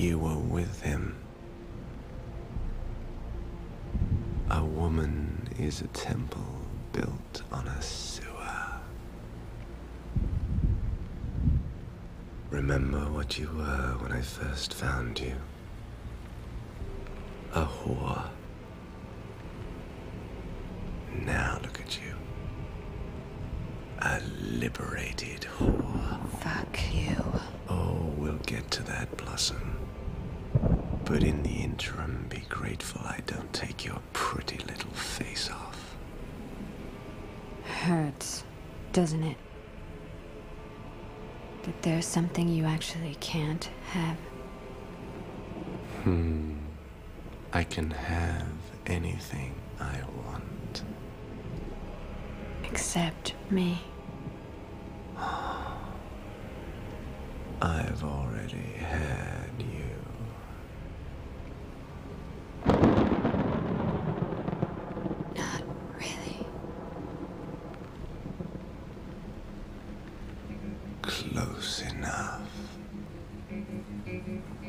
you were with him. A woman is a temple built on a sewer. Remember what you were when I first found you? A whore. Now look at you. A liberated whore. Fuck you. Oh, we'll get to that, Blossom. But in the interim, be grateful I don't take your pretty little face off. Hurts, doesn't it? That there's something you actually can't have. I can have anything I want. Except me. I've already had you. Not really. Close enough.